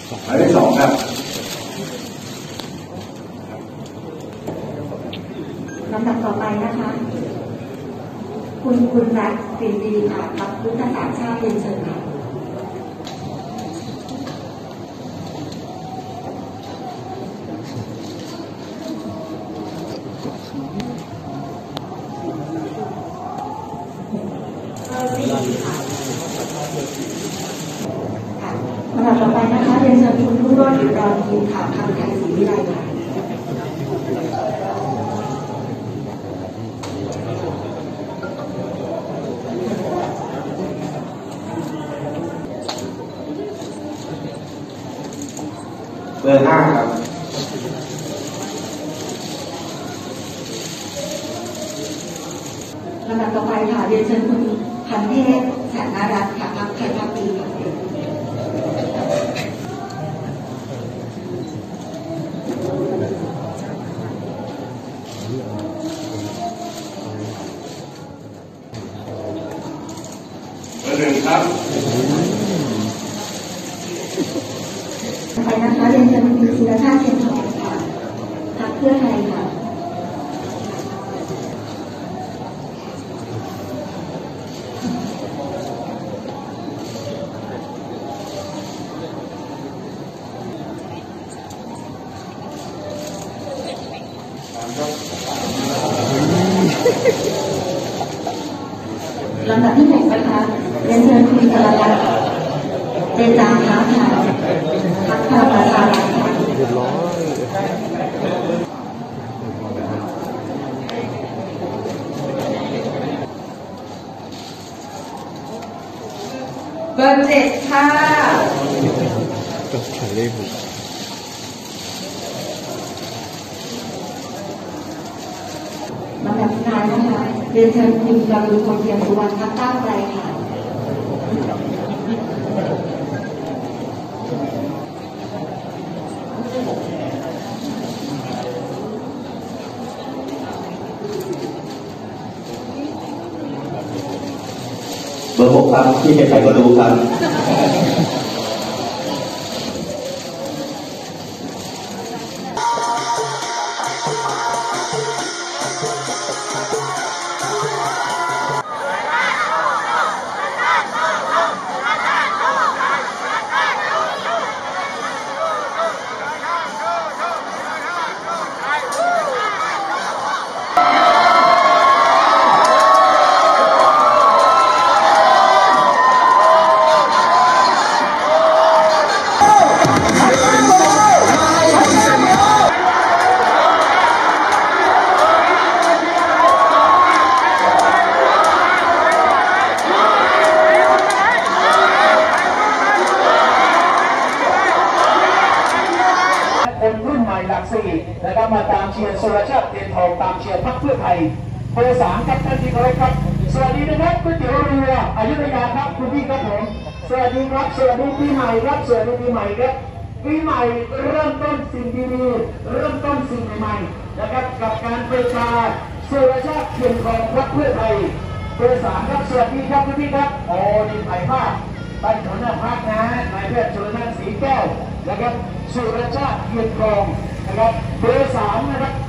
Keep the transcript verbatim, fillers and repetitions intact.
หมายเลขสองครับลำดับต่อไปนะคะคุณคุณรัฐกลิ่นดีค่ะรับยุทธศาสตร์ชาติเรียนเชิญค่ะลำดับต่อไปนะคะเรียนเชิญคุณผู้ร่วมรอทีมข่าวคำไทยศรีวิไลค่ะเบอร์ห้าครับลำดับต่อไปค่ะเรียนเชิญคุณพันเทพแสนนารัตน์ค่ะพรรคไทยพักดีค่ะเบอร์หนึ่งครับไปนะคะเรียนเชิญคุณศิรชาติเทียนทองค่ะพรรคเพื่อไทยค่ะลำดับที่หกนะคะเรียนเชิญคุณจรรัตน์เจนจาค้าขายพรรคพลังประชารัฐค่ะเรียบร้อยเบอร์เจ็ดค่ะก็ใช้เลขลำดับสุดท้ายนะคะเรียนเชิญคุณกรุณพลเทียมสุวรรณพรรคก้าวไกลค่ะเบอร์หกครับที่ใครๆก็รู้ครับหลักสี่นะครับมาตามเชียร์สุรชาติเทียนทองตามเชียร์พรรคเพื่อไทยเบอร์สามครับท่านที่เคารพครับสวัสดีนะครับก๋วยเตี๋ยวเรืออยุธยาครับคุณพี่ครับผมสวัสดีครับสวัสดีปีใหม่ครับสวัสดีปีใหม่ครับปีใหม่เริ่มต้นสิ่งดีๆเริ่มต้นสิ่งใหม่ๆนะครับกับการประชาสุรชาติเทียนทองพรรคเพื่อไทยเบอร์สามครับสวัสดีครับคุณพี่ครับโอ้ดีถ่ายภาพท่านหัวหน้าพรรคนะนายแพทย์สุรนันท์ศรีแก้วนะครับสุรชาติเทียนทองนะครับเบอร์สามนะครับ